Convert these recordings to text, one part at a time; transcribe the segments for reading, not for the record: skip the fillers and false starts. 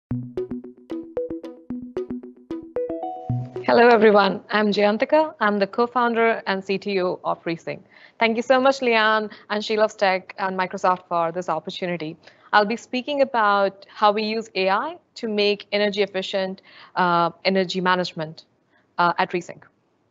Hello, everyone. I'm Jayantika. I'm the co-founder and CTO of Resync. Thank you so much, Leanne and Sheila's Tech and Microsoft for this opportunity. I'll be speaking about how we use AI to make energy efficient energy management at Resync.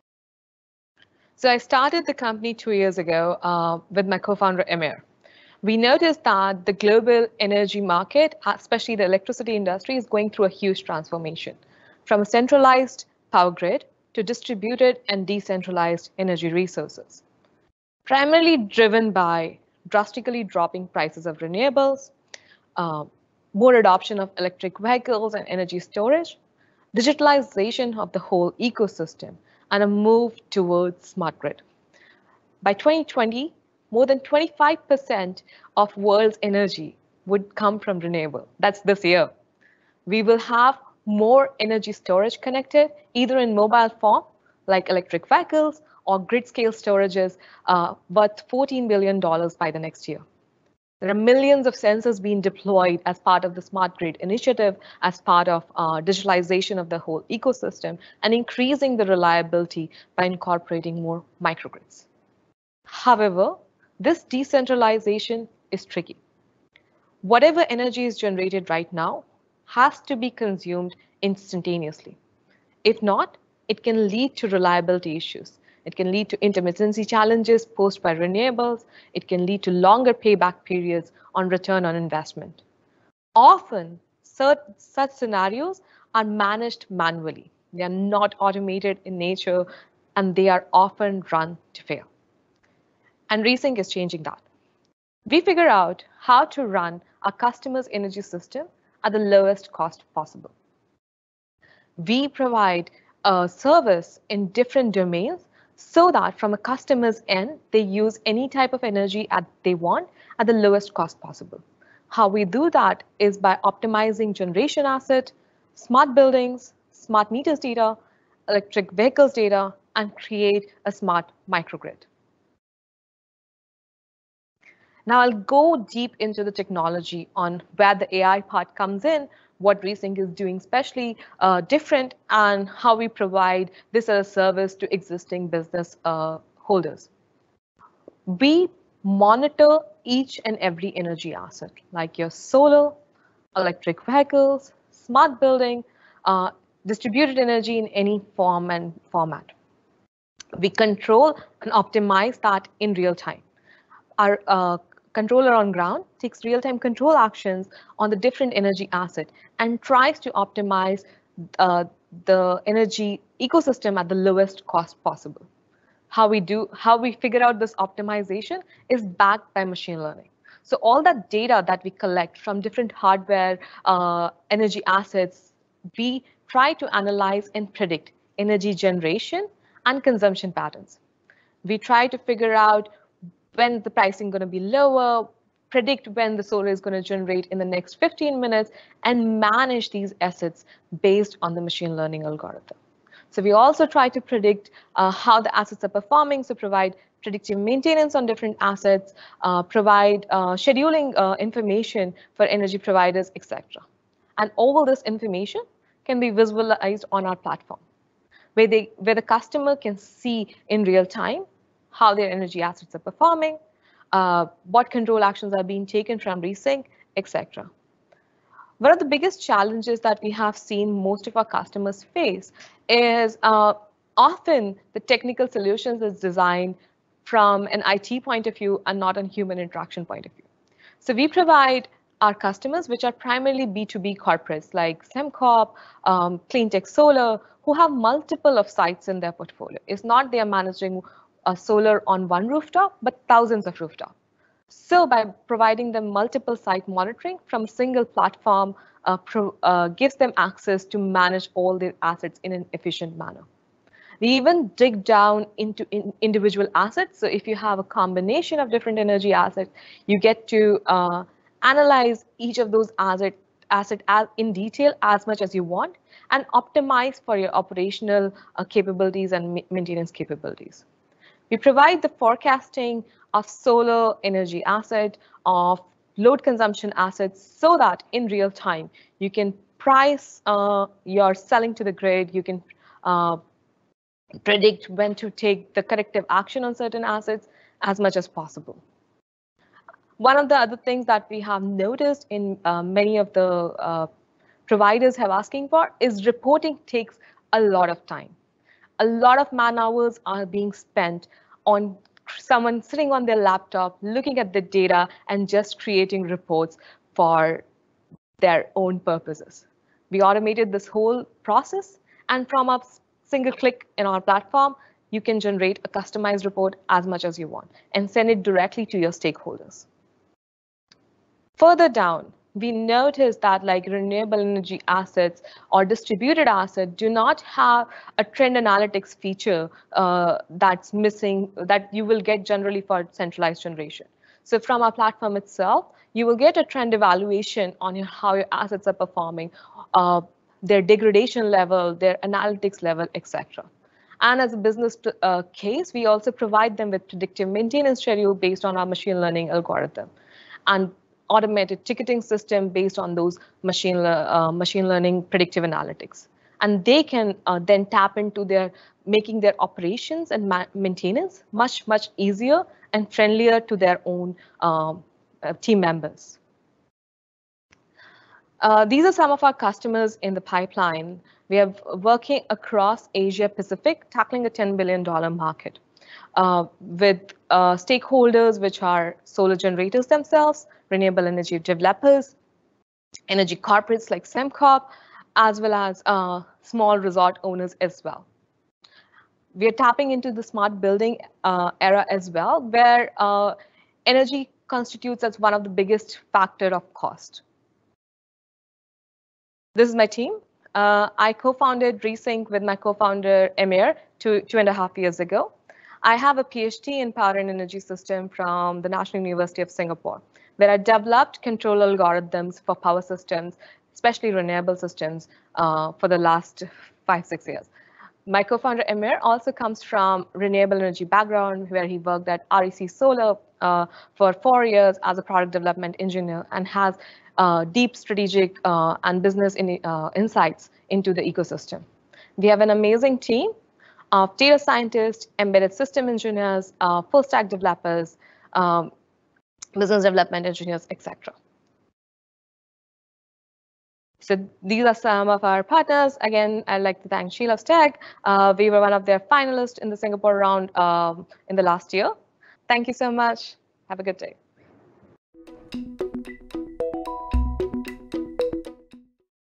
So I started the company 2 years ago with my co-founder, Emir. We noticed that the global energy market, especially the electricity industry, is going through a huge transformation from a centralized power grid to distributed and decentralized energy resources, primarily driven by drastically dropping prices of renewables, uh, more adoption of electric vehicles and energy storage, digitalization of the whole ecosystem, and a move towards smart grid. By 2020, more than 25% of world's energy would come from renewable. That's this year. We will have more energy storage connected, either in mobile form, like electric vehicles, or grid-scale storages worth $14 billion by the next year. There are millions of sensors being deployed as part of the Smart Grid initiative, as part of digitalization of the whole ecosystem, and increasing the reliability by incorporating more microgrids. However, this decentralization is tricky. Whatever energy is generated right now has to be consumed instantaneously. If not, it can lead to reliability issues. It can lead to intermittency challenges posed by renewables. It can lead to longer payback periods on return on investment. Often, such scenarios are managed manually. They are not automated in nature, and they are often run to fail. And Resync is changing that. We figure out how to run our customer's energy system at the lowest cost possible. We provide a service in different domains so that from a customer's end, they use any type of energy they want at the lowest cost possible. How we do that is by optimizing generation asset, smart buildings, smart meters data, electric vehicles data, and create a smart microgrid. Now I'll go deep into the technology on where the AI part comes in, what Resync is doing especially different, and how we provide this as a service to existing business holders. We monitor each and every energy asset, like your solar, electric vehicles, smart building, distributed energy in any form and format. We control and optimize that in real time. Our controller on ground takes real-time control actions on the different energy asset and tries to optimize the energy ecosystem at the lowest cost possible. How we figure out this optimization is backed by machine learning. So all that data that we collect from different hardware energy assets, we try to analyze and predict energy generation and consumption patterns. We try to figure out when the pricing going to be lower, predict when the solar is going to generate in the next 15 minutes, and manage these assets based on the machine learning algorithm. So we also try to predict how the assets are performing, so provide predictive maintenance on different assets, provide scheduling information for energy providers, etc. And all this information can be visualized on our platform, where the customer can see in real time how their energy assets are performing, what control actions are being taken from Resync, etc. One of the biggest challenges that we have seen most of our customers face is often the technical solutions is designed from an IT point of view and not a human interaction point of view. So we provide our customers, which are primarily B2B corporates like SemCorp, Cleantech Solar, who have multiple of sites in their portfolio. It's not they are managing solar on one rooftop, but thousands of rooftops. So by providing them multiple site monitoring from a single platform gives them access to manage all their assets in an efficient manner. We even dig down into individual assets. So if you have a combination of different energy assets, you get to analyze each of those assets in detail as much as you want and optimize for your operational capabilities and maintenance capabilities. We provide the forecasting of solar energy asset, of load consumption assets, so that in real time, you can price you're selling to the grid. You can predict when to take the corrective action on certain assets as much as possible. One of the other things that we have noticed in many of the providers have asking for is reporting takes a lot of time. A lot of man hours are being spent on someone sitting on their laptop, looking at the data and just creating reports for their own purposes. We automated this whole process, and from a single click in our platform, you can generate a customized report as much as you want and send it directly to your stakeholders. Further down, we noticed that like renewable energy assets or distributed assets do not have a trend analytics feature that's missing that you will get generally for centralized generation. So from our platform itself, you will get a trend evaluation on how your assets are performing, their degradation level, their analytics level, etc. And as a business case, we also provide them with predictive maintenance schedule based on our machine learning algorithm and automated ticketing system based on those machine learning predictive analytics. And they can then tap into making their operations and maintenance much, much easier and friendlier to their own team members. These are some of our customers in the pipeline. We are working across Asia Pacific, tackling a $10 billion market with stakeholders, which are solar generators themselves, renewable energy developers, energy corporates like Semcorp, as well as small resort owners as well. We are tapping into the smart building era as well, where energy constitutes as one of the biggest factor of cost. This is my team. I co-founded Resync with my co-founder Emir two and a half years ago. I have a PhD in power and energy system from the National University of Singapore, where I developed control algorithms for power systems, especially renewable systems, for the last 5-6 years. My co-founder Emir also comes from renewable energy background, where he worked at REC Solar for 4 years as a product development engineer and has deep strategic and business insights into the ecosystem. We have an amazing team of data scientists, embedded system engineers, full stack developers, business development engineers, etc. So these are some of our partners. Again, I'd like to thank She Loves Tech. We were one of their finalists in the Singapore round in the last year. Thank you so much. Have a good day.